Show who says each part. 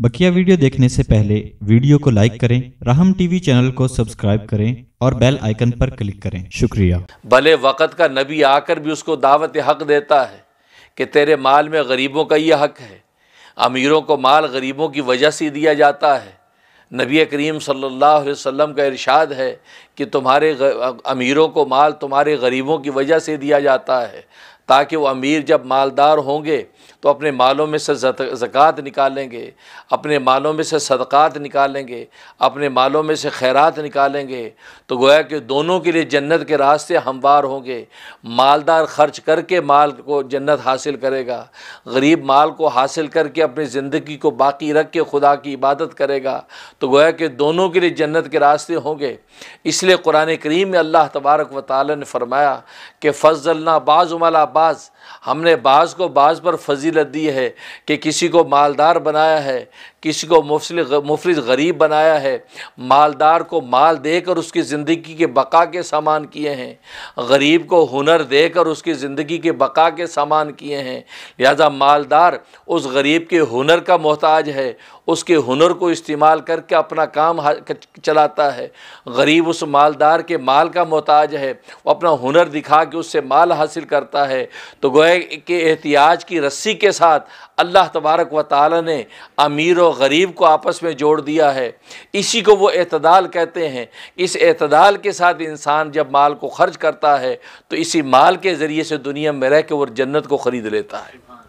Speaker 1: बकिया video देखने से पहले वीडियो को लाइक करें, राहम टीवी चैनल को सब्सक्राइब करें और बेल आइकन पर क्लिक करें। शुक्रिया।
Speaker 2: भले वक़्त का नबी आकर भी उसको दावत हक़ देता है कि तेरे माल में गरीबों का ये हक़ है। अमीरों को माल गरीबों की वजह से दिया जाता है। नबी करीम सल्लल्लाहु अलैहि वसल्लम का इरशाद है कि तुम्हारे अमीरों को माल तुम्हारे गरीबों की वजह से दिया जाता है, ताकि वो अमीर जब मालदार होंगे तो अपने मालों में से ज़कात निकालेंगे, अपने मालों में से सदक़ात निकालेंगे, अपने मालों में से खैरात निकालेंगे, तो गोया कि दोनों के लिए जन्नत के रास्ते हमवार होंगे। मालदार खर्च करके माल को जन्नत हासिल करेगा, गरीब माल को हासिल करके अपनी ज़िंदगी को बाकी रख के खुदा की इबादत करेगा, तो गोया कि दोनों के लिए जन्नत के रास्ते होंगे। इसलिए कुरान करीम में अल्लाह तबारक व तआला ने फरमाया कि फ़ज़्ज़लना बाज़ुहुम अला बाज़, हमने बाज़ को बाज़ पर फजीलत दी है कि किसी को मालदार बनाया है, किसी को मुफलिस गरीब बनाया है। मालदार को माल देकर उसकी ज़िंदगी के बका के सामान किए हैं, गरीब को हुनर देकर उसकी ज़िंदगी के बका के सामान किए हैं। लिहाजा मालदार उस गरीब के हुनर का मोहताज है, उसके हुनर को इस्तेमाल करके अपना काम चलाता है। गरीब उस मालदार के माल का मोहताज है, वो अपना हुनर दिखा के उससे माल हासिल करता है। तो गोया कि एहतियाज की रस्सी के साथ अल्लाह तबारक व तआला ने अमीर और गरीब को आपस में जोड़ दिया है। इसी को वो एतदाल कहते हैं। इस एतदाल के साथ इंसान जब माल को खर्च करता है तो इसी माल के ज़रिए से दुनिया में रह के वो जन्नत को ख़रीद लेता है।